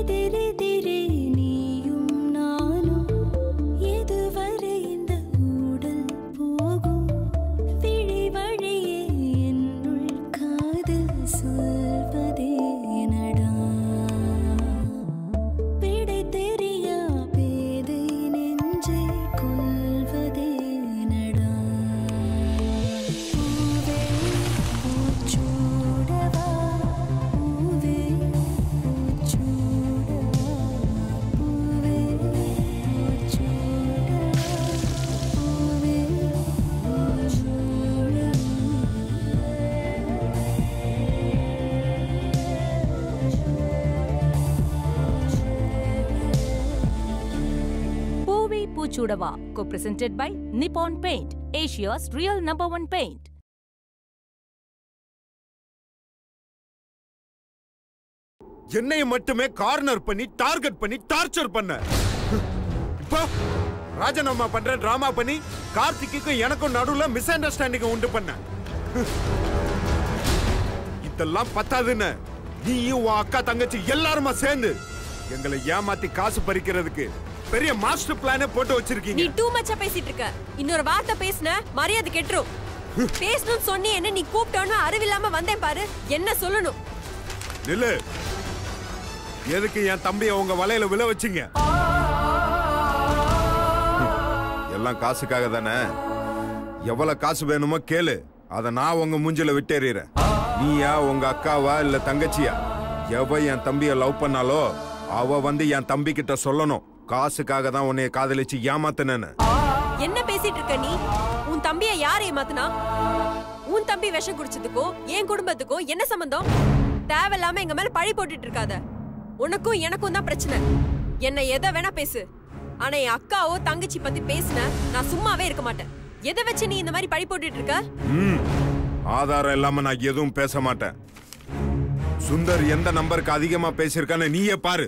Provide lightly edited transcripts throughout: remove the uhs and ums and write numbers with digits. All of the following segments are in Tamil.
Chudava, co-presented by Nippon Paint, Asia's real #1 paint. என்னை மட்டுமே கார்னர் பண்ணி டார்கெட் பண்ணி டார்ச்சர் பண்ண. இப்போ ராஜினாமா பண்ற டிராமா பண்ணி கார்த்திக்கும் எனக்கும் நடுவுல மிஸ் அண்டர்ஸ்டாண்டிங் உண்டு பண்ண. இதெல்லாம் பத்தாதுன்னு நீயும் உன் அக்கா தங்கச்சி எல்லாருமா சேர்ந்து எங்களை ஏமாத்தி காசு பறிக்கிறதுக்கு பெரிய மாஸ்டர் பிளானே போட்டு வச்சிருக்கீங்க. நீ டூ மச்சா பேசிட்டு இருக்க. இன்னொரு வார்த்தை பேசின மரியாதை கெட்டுரும். பேசணும்னு சொன்னி என்ன நீ கூப்பிட்டோன்னு அறிவில்லாம வந்தேன் பாரு. என்ன சொல்லணும்? நில்லு. எதுக்கு என் தம்பியை உங்க வலையில விழ வச்சீங்க? எல்லாம் காசுக்காக தானே. எவ்வளவு காசு வேணுமோ கேளு, அத நான் உங்க மூஞ்சில விட்டேறேன். நீயா உங்க அக்காவா இல்ல தங்கச்சியா? எவ என் தம்பிய லவ் பண்ணாலோ அவ வந்து என் தம்பி கிட்ட சொல்லணும், காசுக்காக தான் உன்னைய காதலிச்சு ஏமாத்தினேன்னு. என்ன பேசிட்டு இருக்க நீ? உன் தம்பியை யார் ஏமாத்துனா? உன் தம்பி விஷம் குடிச்சதுக்கோ என் குடும்பத்துக்கோ என்ன சம்பந்தம்? தேவையில்லாம எங்க மேல பழி போட்டுட்டு இருக்காத. உனக்கும் எனக்கும் தான் பிரச்சனை. என்ன எதை வேணா பேசு, ஆனா என் அக்காவோ தங்கச்சி பத்தி பேசுன நான் சும்மாவே இருக்க மாட்டேன். எதை வச்சு நீ இந்த மாதிரி பழி போட்டுட்டு இருக்க? ஆதாரம் இல்லாம நான் எதுவும் பேச மாட்டேன். சுந்தர் எந்த நம்பருக்கு அதிகமா பேசியிருக்கான்னு நீயே பாரு.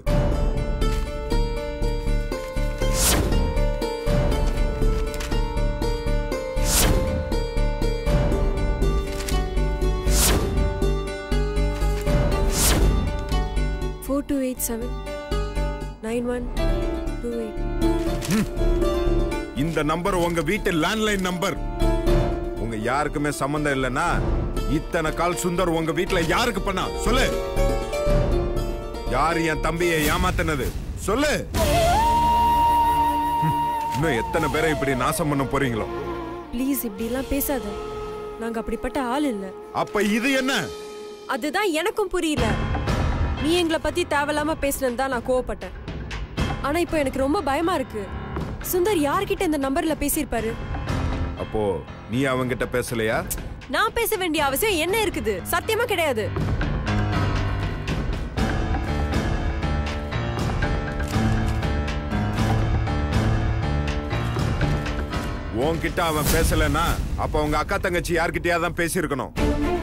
இந்த நம்பர் உங்க வீட்டு லேண்ட்லைன் நம்பர். உங்க யாருக்குமே சம்பந்தம் இல்லைன்னா இத்தனை கால் சுந்தர் உங்க வீட்டுல யாருக்கு பண்ணா சொல்லு. யாரு என் தம்பியை ஏமாத்தினது சொல்லு. இன்னும் எத்தனை பேரை இப்படி நாசம் பண்ண போறீங்களோ? ப்ளீஸ் இப்படி எல்லாம் பேசாத. நாங்க அப்படிப்பட்ட ஆள் இல்ல. அப்ப இது என்ன? அதுதான் எனக்கும் புரியல. நீ எங்களை பத்தி தேவையில்லாம பேசுனது தான் நான் கோவப்பட்டேன். ஆனா இப்போ எனக்கு ரொம்ப பயமா இருக்கு. சுந்தர் யார்கிட்ட இந்த நம்பர்ல பேசியிருப்பாரு? அப்போ நீ அவங்கிட்ட பேசலையா? நான் பேச வேண்டிய அவசியம் என்ன இருக்குது? சத்தியமா கிடையாது. உன்கிட்ட அவன் பேசலன்னா அப்ப உங்க அக்கா தங்கச்சி யார்கிட்டயா தான் பேசியிருக்கணும்.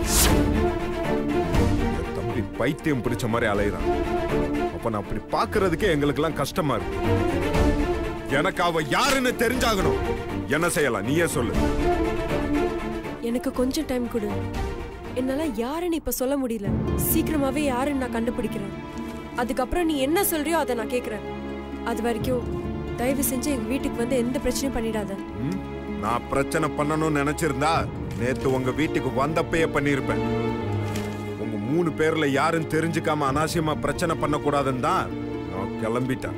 தம்பி பைத்தியம் பிடிச்ச மாதிரி அலையிறான். அப்ப நான் அப்படி பாக்குறதுக்கே எங்களுக்கு எல்லாம் கஷ்டமா இருக்கு. எனக்கு அவ யாருன்னு தெரிஞ்சாகணும். என்ன செய்யலாம் நீயே சொல்லு. எனக்கு கொஞ்சம் டைம் கொடு. என்னால யாருன்னு இப்ப சொல்ல முடியல. சீக்கிரமாவே யாருன்னு நான் கண்டுபிடிக்கிறேன். அதுக்கப்புறம் நீ என்ன சொல்றியோ அதை நான் கேக்குறேன். அது வரைக்கும் தயவு செஞ்சு எங்க வீட்டுக்கு வந்து எந்த பிரச்சனையும் பண்ணிடாத. நான் பிரச்சனை பண்ணணும்னு நினைச்சிருந்தா நேத்து உங்க வீட்டுக்கு வந்தப்பயே பண்ணிருப்பேன். உங்க 3 பேர்ல யாரும் தெரிஞ்சுக்காம அனாவசியமா பிரச்சனை பண்ணக்கூடாதுன்னு தான் நான் கிளம்பிட்டேன்.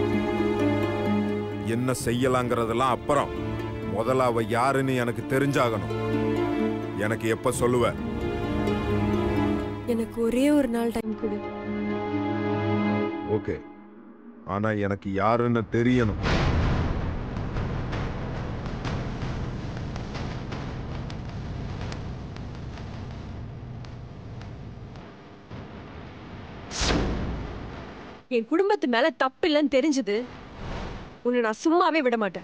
என்ன செய்யலாங்கிறதெல்லாம் அப்புறம். முதல்ல அவ யாருன்னு எனக்கு தெரிஞ்சாகணும். எனக்கு எப்ப சொல்லுவ? எனக்கு ஒரே ஒரு நாள் டைம் கொடு. ஓகே, ஆனா எனக்கு யாருன்னு தெரியணும். என் குடும்பத்து மேல தப்பு இல்லைன்னு தெரிஞ்சது உன்னை நான் சும்மாவே விட மாட்டேன்.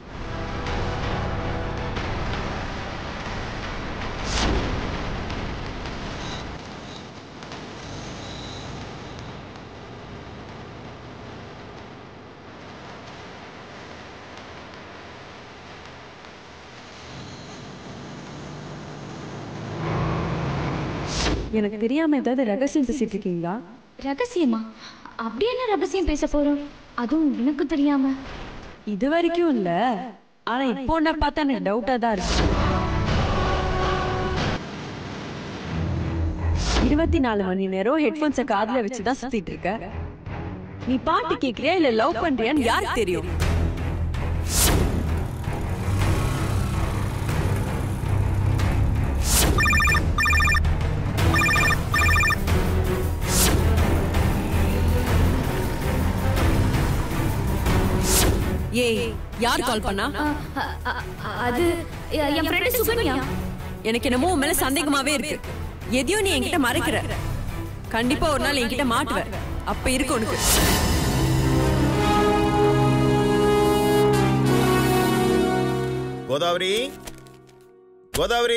எனக்கு தெரியாம ஏதாவது ரகசியம் பேசிட்டு இருக்கீங்களா? ரகசியமா? அப்படி என்ன ரகசியம் பேச போறோம், அதுவும் எனக்கு தெரியாம? இது வரைக்கும் இல்ல, ஆனா இப்போ நான் பார்த்தா எனக்கு டவுட்டா தான் இருக்கு. 24 மணி நேரம் ஹெட்போன்ஸை காதுல வச்சுதான் சுத்திட்டு இருக்க. நீ பாட்டு கேக்குறியா இல்ல லவ் பண்றியான்னு யாருக்கு தெரியும்? ஏய், யார் கால் பண்ணா? அது என் ஃப்ரெண்ட் சுகன்யா. எனக்கு என்னமோ உன் மேல சந்தேகமாவே இருக்கு. எதையும் நீ என்கிட்ட மறைக்கிற. கண்டிப்பா ஒரு நாள் என்கிட்ட மாட்டுவ. அப்ப இருக்கு உனக்கு. கோதாவரி, கோதாவரி,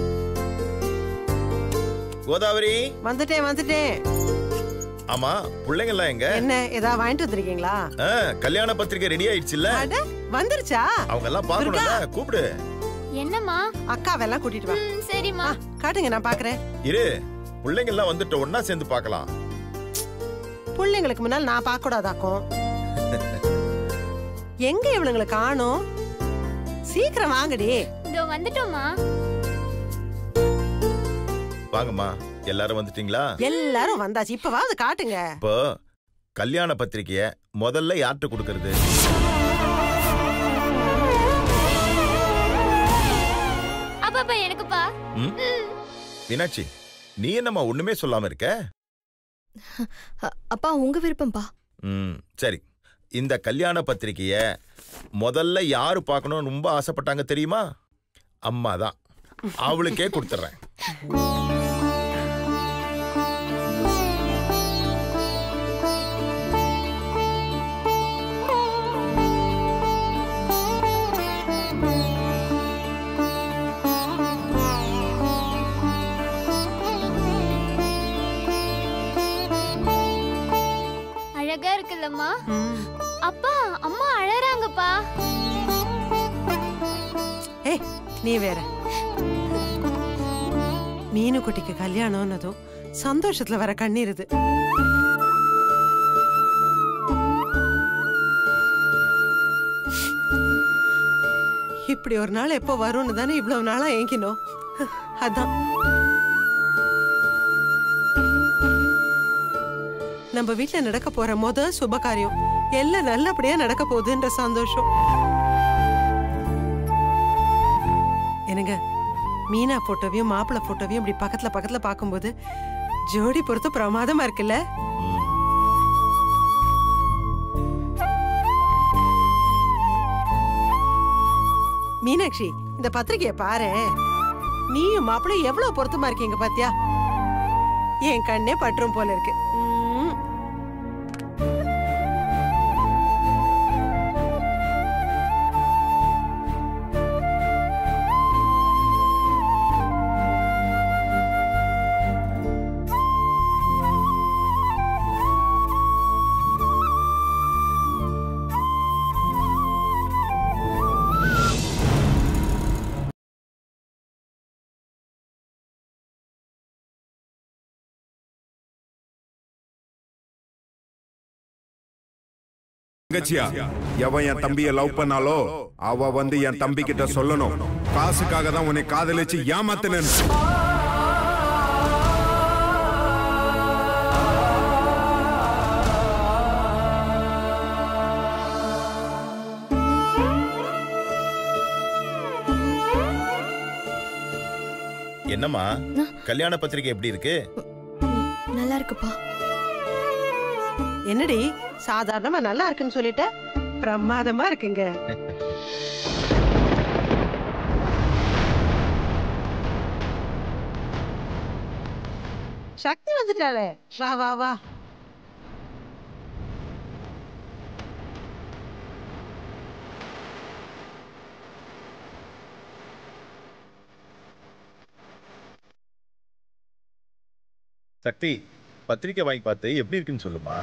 கோதாவரி. வந்துட்டேன். ஆமா, பிள்ளைங்க எல்லாம் எங்க? என்ன ஏதாவது வாங்கிட்டு வந்திருக்கீங்களா? கல்யாண பத்திரிக்கை ரெடி ஆயிடுச்சுல்ல? வந்துருச்சா? அவங்க எல்லாம் பாக்கணும்ல, கூப்பிடு. என்னம்மா? அக்காவெல்லாம் கூட்டிட்டு வா. சரிம்மா. காட்டுங்க, நான் பாக்குறேன். இரு, பிள்ளைங்க எல்லாம் வந்துட்டு ஒன்னா சேர்ந்து பார்க்கலாம். பிள்ளைங்களுக்கு முன்னால் நான் பார்க்க கூடாதாக்கும். எங்க இவளுங்களை காணோம்? சீக்கிரம் வாங்கடி. இதோ வந்துட்டோம்மா. வாங்கம்மா, எல்லாரும் வந்துட்டீங்களா? எல்லாரும் வந்தாச்சு. இப்ப வாது காட்டுங்க. இப்போ கல்யாண பத்திரிக்கைய முதல்ல யார்கிட்ட கொடுக்கறது? அப்பா எனக்குப்பா. மீனாட்சி, நீ என்னம்மா ஒண்ணுமே சொல்லாம இருக்க? அப்பா உங்க விருப்பம்பா. சரி, இந்த கல்யாண பத்திரிக்கைய முதல்ல யாரு பார்க்கணும்னு ரொம்ப ஆசைப்பட்டாங்க தெரியுமா? அம்மா தான். அவளுக்கே கொடுத்துறேன். அழகா இருக்குல்லம்மா. அப்பா, அம்மா அழறாங்கப்பா. ஏய், நீ வேற. மீனு குட்டிக்கு கல்யாணம்னதும் சந்தோஷத்துல வர கண்ணீருது. இப்படி ஒரு நாள் எப்போ வரும்னு தானே இவ்வளவு நாளா ஏங்கினோம். அதான் நம்ம வீட்டுல நடக்க போற சுப காரியம் எல்லாம் நல்லபடியா நடக்க போகுதுன்ற சந்தோஷம். என்னங்க, மீனா போட்டோவையும் மாப்பிள்ள போட்டோவையும் இப்படி பக்கத்துல பக்கத்துல பாக்கும்போது ஜோடி பொறுத்து பிரமாதமா இருக்குல்ல? மீனாட்சி, இந்த பத்திரிகைய பாரு. நீயும் மாப்பிள்ள எவ்வளவு பொருத்தமா இருக்கீங்க பாத்தியா? என் கண்ணே பற்றும் போல இருக்கு. தங்கச்சியா, எவன் என் தம்பிய லவ் பண்ணாலோ அவ வந்து என் தம்பி கிட்ட சொல்லணும், காசுக்காக தான் உன்னை காதலிச்சு ஏமாத்தினேன். என்னம்மா, கல்யாண பத்திரிக்கை எப்படி இருக்கு? நல்லா இருக்குப்பா. என்னடி சாதாரணமா நல்லா இருக்குன்னு சொல்லிட்ட? பிரமாதமா இருக்குங்க. சக்தி வந்துட்டாளே. வா வா வா. சக்தி, பத்திரிக்கை வாங்கி பார்த்து எப்படி இருக்குன்னு சொல்லுமா.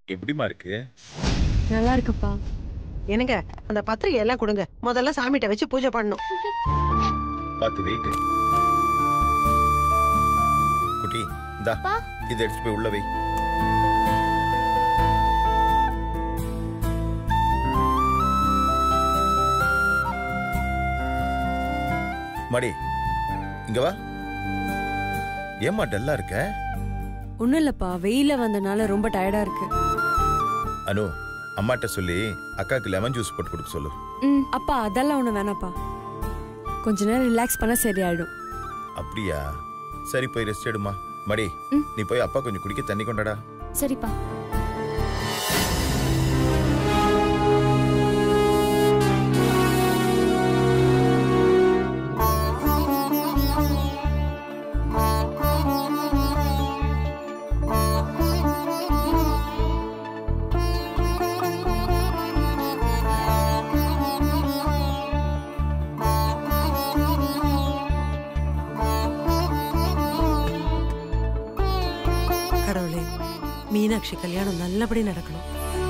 எப்படிமா இருக்கு? நல்லா இருக்குப்பா. என்னங்க அந்த பத்திரிகை எல்லாம் கொடுங்க. முதல்ல சாமிகிட்ட வச்சு பூஜை பண்ணணும். பாத்து வெயிட். குட்டி இந்தா இதை எடுத்து போய் உள்ள வை. மடி இங்க வா. ஏம்மா டல்லா இருக்க? ஒண்ணும் இல்லப்பா, வெயில வந்தனால ரொம்ப டயர்டா இருக்கு. அனு, அம்மாட்ட சொல்லி அக்காக்கு லெமன் ஜூஸ் போட்டு கொடுக்க சொல்லு. அப்பா அதெல்லாம் ஒண்ணு வேணாப்பா, கொஞ்ச நேரம் ரிலாக்ஸ் பண்ணா சரியாயிடும். அப்படியா? சரி போய் ரெஸ்ட் எடுமா. மடி நீ போய் அப்பா கொஞ்சம் குடிக்க தண்ணி கொண்டாடா. சரிப்பா. கடவுளே, மீனாட்சி கல்யாணம் நல்லபடி நடக்கணும்.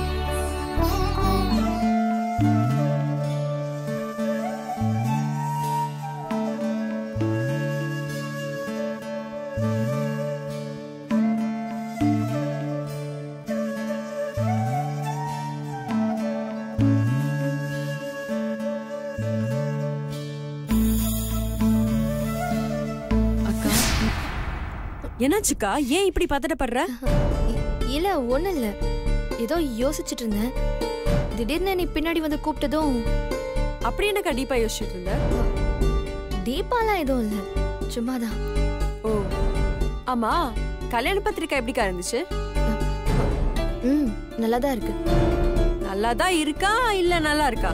என்னாச்சுக்கா, ஏன் இப்படி பதட்டப்படுற? இல்ல ஒண்ணும் இல்ல, ஏதோ யோசிச்சுட்டு இருந்தேன். திடீர்னு நீ பின்னாடி வந்து கூப்பிட்டதும். அப்படி என்னக்கா டீப்பா யோசிச்சுட்டு இருந்த? டீப்பாலாம் எதுவும் இல்ல, சும்மாதான். ஓ ஆமா, கல்யாண பத்திரிக்கை எப்படிக்கா இருந்துச்சு? நல்லாதான் இருக்கு. நல்லாதான் இருக்கா இல்ல நல்லா இருக்கா?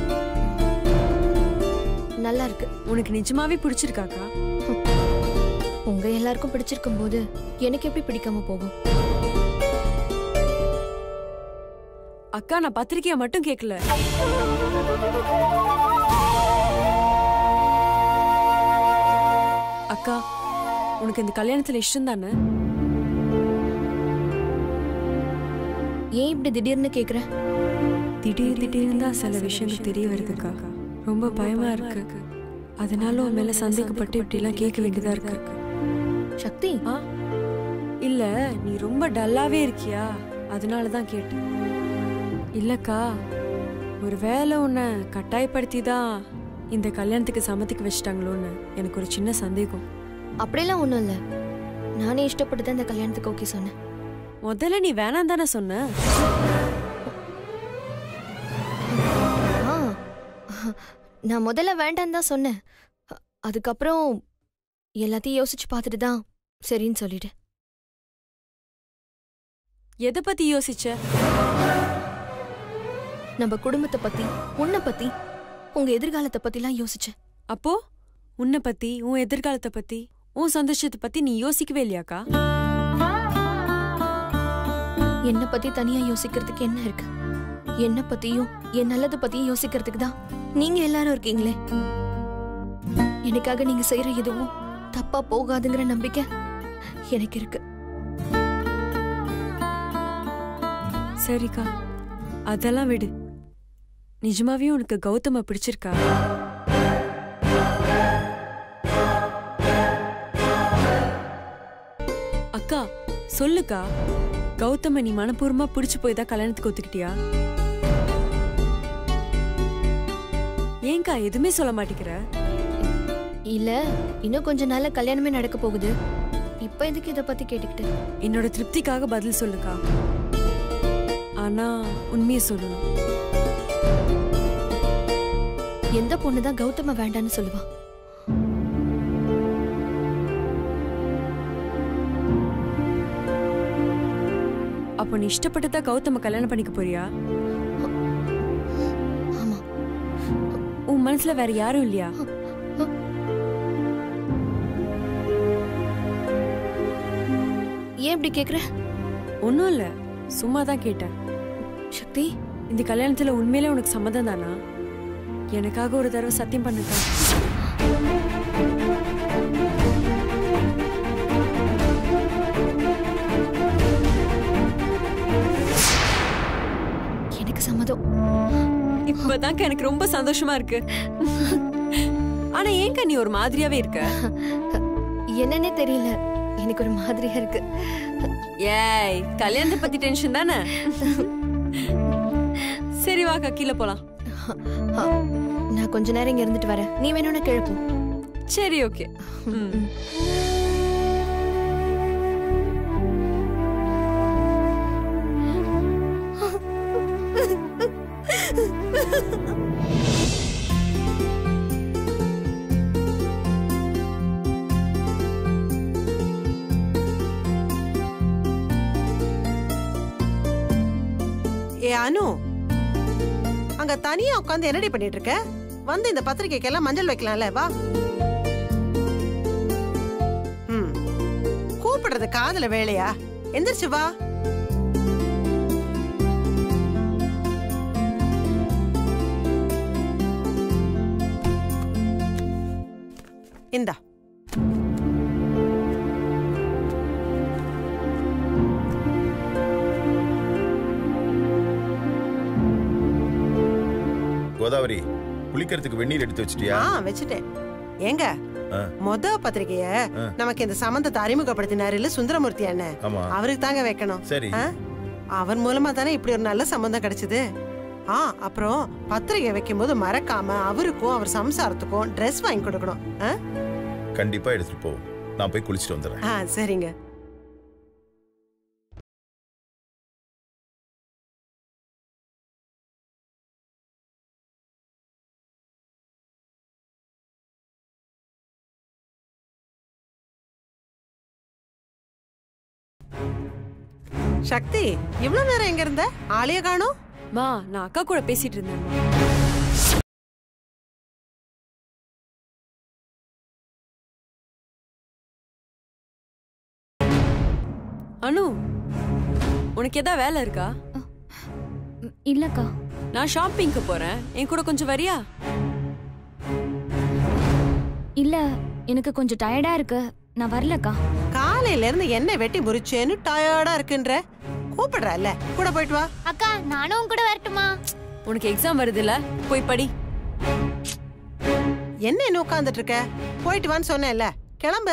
நல்லா இருக்கு. உனக்கு நிஜமாவே பிடிச்சிருக்காக்கா? உங்க எல்லாருக்கும் பிடிச்சிருக்கும் போது எனக்கு எப்படி பிடிக்காம போகும்? அக்கா, நான் பத்திரிக்கைய மட்டும் கேட்கல. அக்கா, உனக்கு இந்த கல்யாணத்துல இஷ்டம் தானே? ஏன் இப்படி திடீர்னு கேக்குற? திடீர்னு தான் சில விஷயங்கள் தெரிய வருதுக்கா. ரொம்ப பயமா இருக்கு. அதனால உன் மேல சந்தேகப்பட்டு இப்படி எல்லாம் கேட்க வேண்டியதா இருக்கு. சக்தி, இல்ல நீ ரொம்ப டல்லாவே இருக்கியா, அதனாலதான் கேட்டேன். இல்லக்கா, ஒரு வேலை உன்னை கட்டாயப்படுத்தி தான் இந்த கல்யாணத்துக்கு சம்மதிக்க வச்சிட்டாங்களோன்னு எனக்கு ஒரு சின்ன சந்தேகம். அப்படிலாம் ஒண்ணும் இல்ல, நானே இஷ்டப்பட்டு தான் இந்த கல்யாணத்துக்கு ஓகே சொன்னேன். முதல்ல நீ வேணாம் தானே சொன்ன? நான் முதல்ல வேண்டாம் தான் சொன்னேன். அதுக்கப்புறம் எல்லாத்தையும் யோசிச்சு பார்த்துட்டு தான் சரின்னு சொல்லிடு. எதை பத்தி யோசிச்ச? நம்ம குடும்பத்தை பத்தி, உன்னை பத்தி, உங்க எதிர்காலத்தை பத்திலாம் யோசிச்சேன். அப்போ உன்னை பத்தி, உன் எதிர்காலத்தை பத்தி, உன் சந்தோஷத்தை பத்தி நீ யோசிக்கவே இல்லையாக்கா? என்னை பத்தி தனியா யோசிக்கிறதுக்கு என்ன இருக்கு? என்னை பத்தியும் என் நல்லது பத்தியும் யோசிக்கிறதுக்கு தான் நீங்க எல்லாரும் இருக்கீங்களே. எனக்காக நீங்க செய்யற எதுவும் தப்பா போகாதுங்கிற நம்பிக்கை எனக்கு இருக்கு. சரிக்கா, அதெல்லாம் விடு. நிஜமாவே உனக்கு கௌதம பிடிச்சிருக்கா? அக்கா சொல்லுக்கா, கௌதம நீ மனப்பூர்வமா பிடிச்சு போய் தான் கல்யாணத்துக்கு ஒத்துக்கிட்டியா? ஏங்கா எதுவுமே சொல்ல மாட்டேங்கிற? இல்ல, இன்னும் கொஞ்ச நாள்ல கல்யாணமே நடக்க போகுது. இப்ப எதுக்கு இத பத்தி கேட்டுக்கிட்டு? என்னோட திருப்திக்காக பதில் சொல்லுக்கா. ஆனா உண்மையை சொல்லணும். எந்த பொண்ணுதான் கௌதம வேண்டான்னு சொல்லுவா? அப்போ நீ இஷ்டப்பட்டுதான் கௌதம கல்யாணம் பண்ணிக்க போறியா? ஆமா. உன் மனசுல வேற யாரும் இல்லையா? ஏன் இப்படி கேக்குற? ஒன்னும் இல்ல, சும்மா தான் கேட்டேன். சக்தி, இந்த கல்யாணத்துல உண்மையிலே உனக்கு சம்மதம் தானா? எனக்காக ஒரு தடவை சத்தியம் பண்ணுக்கா. போதும். இப்பதான் எனக்கு ரொம்ப சந்தோஷமா இருக்கு. ஆனா ஏங்க நீ ஒரு மாதிரியாவே இருக்க? என்னன்னே தெரியல, எனக்கு ஒரு மாதிரியா இருக்கு. ஏய், கல்யாணத்தை பத்தி டென்ஷன் தானே? சரி வாக்கா, கீழே போலாம். நான் கொஞ்ச நேரம் இங்க இருந்துட்டு வரேன், நீ வேணும்னு கிளம்பு. சரி, ஓகே. ஏ அனு, அங்க தனியா உட்காந்து என்னடி பண்ணிட்டு இருக்க? வந்து இந்த பத்திரிக்கைக்கெல்லாம் மஞ்சள் வைக்கலாம்ல, வா. கூப்பிடுறது காதுல வேலையா? எந்திரிச்சு வா. இந்தா. கோதாவரி, குளிக்கிறதுக்கு வெந்நீர் எடுத்து வச்சிட்டியா? வச்சுட்டேன். ஏங்க, மொத பத்திரிக்கைய நமக்கு இந்த சம்பந்தத்தை அறிமுகப்படுத்தினாரு இல்ல சுந்தரமூர்த்தி அண்ணன், அவருக்கு தாங்க வைக்கணும். சரி, அவர் மூலமா தானே இப்படி ஒரு நல்ல சம்பந்தம் கிடைச்சது. அப்புறம் பத்திரிகை வைக்கும் போது மறக்காம அவருக்கும் அவர் சம்சாரத்துக்கும் ட்ரெஸ் வாங்கி கொடுக்கணும். கண்டிப்பா எடுத்துட்டு போ, நான் போய் குளிச்சுட்டு வந்துடுறேன். சரிங்க. சக்தி, இவ்வளவு நேரம் எங்க இருந்த? ஆளைய காணோம். மா, நான் அக்கா கூட பேசிட்டு இருந்தேன். அனு, உனக்கு ஏதாவது வேலை இருக்கா? இல்லக்கா. நான் ஷாப்பிங்க்கு போறேன், என் கூட கொஞ்சம் வரியா? இல்ல, எனக்கு கொஞ்சம் டயர்டா இருக்கு, நான் வரலக்கா. காலையில இருந்து என்ன வெட்டி முறிச்சேன்னு டயர்டா இருக்குன்ற, கூப்பிடுறல, கூட போயிட்டு வா. அக்கா, நானும் கூட வரட்டுமா? உனக்கு எக்ஸாம் வருது இல்ல, போய் படி. என்ன இன்னும் உட்கார்ந்துட்டு இருக்க? போயிட்டு வான்னு சொன்னேன்ல, கிளம்பு.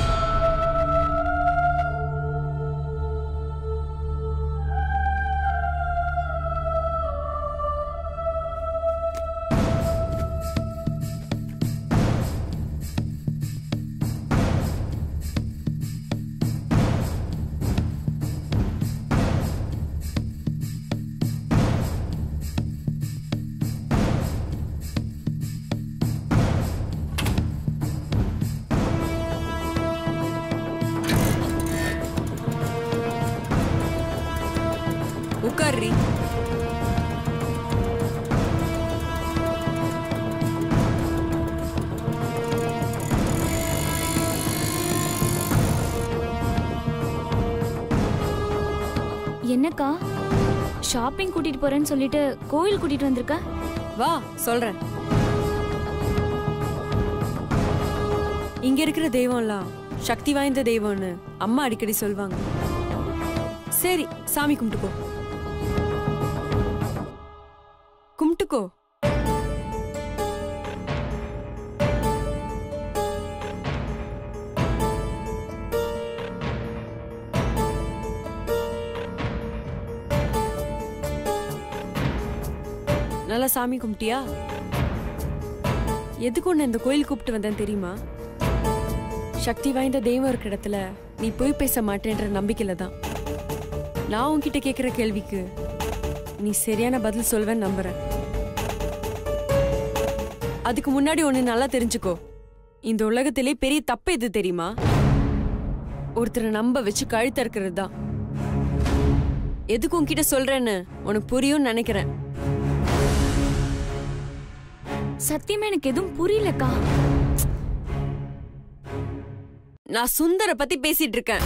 உட்காரி. என்னக்கா, ஷாப்பிங் கூட்டிட்டு போறேன்னு சொல்லிட்டு கோயில் கூட்டிட்டு வந்திருக்க? வா, சொல்றேன். இங்க இருக்கிற தெய்வம்லாம் சக்தி வாய்ந்த தெய்வம்னு அம்மா அடிக்கடி சொல்வாங்க. சரி, சாமி கும்பிட்டுக்கோ. கும்பிட்டுக்கோ. நல்லா சாமி கும்பிட்டியா? எதுக்கு ஒண்ணு இந்த கோயில் கூப்பிட்டு வந்தேன் தெரியுமா? சக்தி வாய்ந்த தெய்வம் இருக்கிற இடத்துல நீ போய் பேச மாட்டேன்ற நம்பிக்கையில தான். நான் உன்கிட்ட கேட்கிற கேள்விக்கு நீ சரியான பதில் சொல்வேன்னு நம்புறேன். அதுக்கு முன்னாடி ஒண்ணு நல்லா தெரிஞ்சுக்கோ. இந்த உலகத்திலே பெரிய தப்பு எது தெரியுமா? ஒருத்தரை நம்ப வச்சு கழுத்த இருக்கிறது தான். எதுக்கு உன்கிட்ட சொல்றேன்னு உனக்கு புரியும் நினைக்கிறேன். சத்தியமா எனக்கு எதுவும் புரியலக்கா. நான் சுந்தர பத்தி பேசிட்டு இருக்கேன்.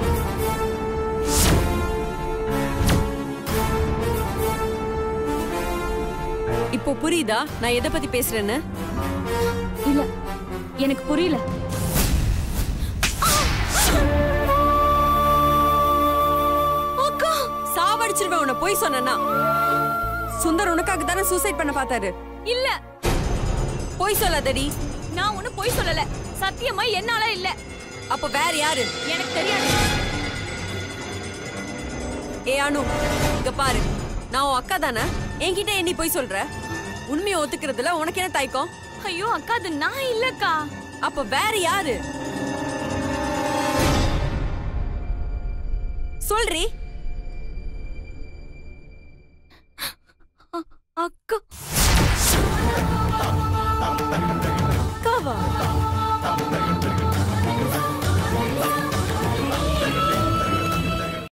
இப்போ புரியுதா நான் எதை பத்தி பேசுறேன்னு? இல்ல, எனக்கு புரியல. அக்கா, சாவடிச்சிருவேன் உன்னை போய் சொன்னா. சுந்தர் உனக்காக தானே சூசைட் பண்ண பார்த்தாரு. இல்ல, போய் சொல்லாதடி. நான் ஒண்ணு பொய் சொல்லல. சத்தியமா என்னால இல்ல. அப்ப வேற யாரு? எனக்கு தெரியாது. ஏ அனு, இங்க பாரு, நான் உன் அக்கா தானே. என்கிட்ட நீ போய் சொல்ற? உண்மையை ஒத்துக்கிறதுல உனக்கு என்ன தயக்கம்? ஐயோ அக்கா, அது நான் இல்லக்கா. அப்ப வேற யாரு? சொல்றி. அக்கா. அக்காவா?